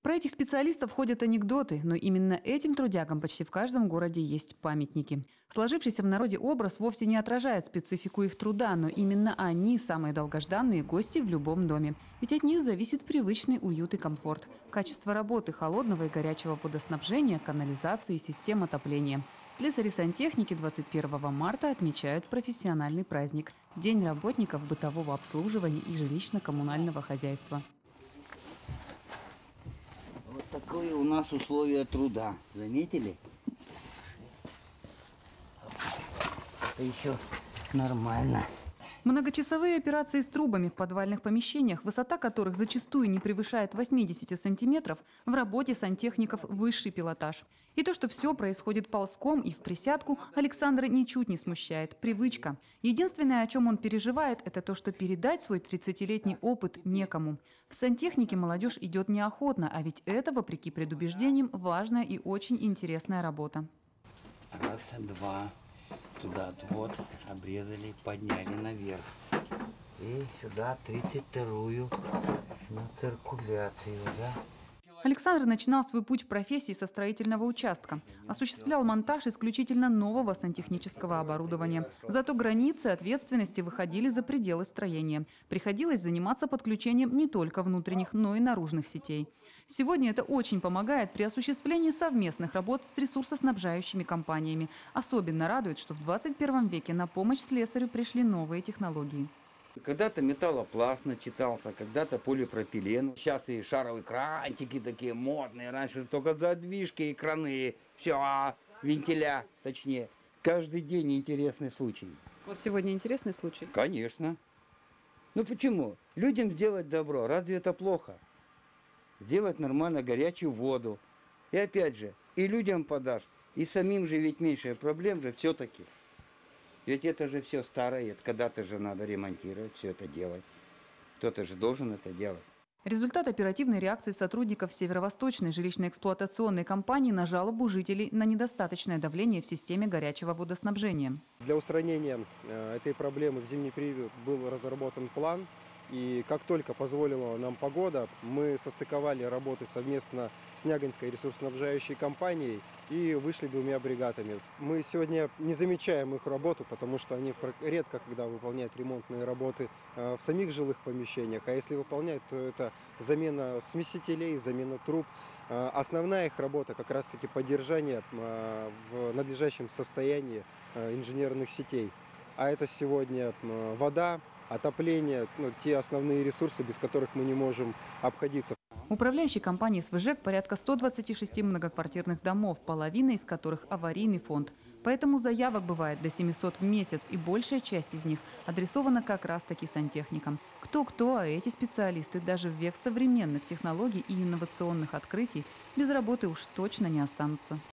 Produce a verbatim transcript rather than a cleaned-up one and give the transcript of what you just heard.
Про этих специалистов ходят анекдоты, но именно этим трудягам почти в каждом городе есть памятники. Сложившийся в народе образ вовсе не отражает специфику их труда, но именно они – самые долгожданные гости в любом доме. Ведь от них зависит привычный уют и комфорт, качество работы холодного и горячего водоснабжения, канализации и систем отопления. Слесари-сантехники двадцать первого марта отмечают профессиональный праздник – День работников бытового обслуживания и жилищно-коммунального хозяйства. Вот такое у нас условия труда. Заметили? Это еще нормально. Многочасовые операции с трубами в подвальных помещениях, высота которых зачастую не превышает восьмидесяти сантиметров, в работе сантехников высший пилотаж. И то, что все происходит ползком и в присядку, Александра ничуть не смущает. Привычка. Единственное, о чем он переживает, это то, что передать свой тридцатилетний опыт некому. В сантехнике молодежь идет неохотно, а ведь это, вопреки предубеждениям, важная и очень интересная работа. Раз, два. Туда отвод обрезали, подняли наверх. И сюда тридцать вторую на циркуляцию, да? Александр начинал свой путь в профессии со строительного участка. Осуществлял монтаж исключительно нового сантехнического оборудования. Зато границы ответственности выходили за пределы строения. Приходилось заниматься подключением не только внутренних, но и наружных сетей. Сегодня это очень помогает при осуществлении совместных работ с ресурсоснабжающими компаниями. Особенно радует, что в двадцать первом веке на помощь слесарю пришли новые технологии. Когда-то металлопласт начитался, когда-то полипропилен. Сейчас и шаровые крантики такие модные. Раньше только задвижки и краны. Все, вентиля, точнее. Каждый день интересный случай. Вот сегодня интересный случай. Конечно. Ну почему? Людям сделать добро, разве это плохо? Сделать нормально горячую воду. И опять же, и людям подашь, и самим же ведь меньше проблем же все-таки. Ведь это же все старое, когда-то же надо ремонтировать, все это делать. Кто-то же должен это делать. Результат оперативной реакции сотрудников Северо-Восточной жилищно-эксплуатационной компании на жалобу жителей на недостаточное давление в системе горячего водоснабжения. Для устранения этой проблемы в зимний период был разработан план. И как только позволила нам погода, мы состыковали работы совместно с Нягинской ресурсоснабжающей компанией и вышли двумя бригадами. Мы сегодня не замечаем их работу, потому что они редко когда выполняют ремонтные работы в самих жилых помещениях, а если выполняют, то это замена смесителей, замена труб. Основная их работа как раз-таки поддержание в надлежащем состоянии инженерных сетей. А это сегодня вода, отопление, ну, те основные ресурсы, без которых мы не можем обходиться. Управляющей компанией СВЖЭК порядка ста двадцати шести многоквартирных домов, половина из которых аварийный фонд. Поэтому заявок бывает до семисот в месяц, и большая часть из них адресована как раз-таки сантехникам. Кто-кто, а эти специалисты даже в век современных технологий и инновационных открытий без работы уж точно не останутся.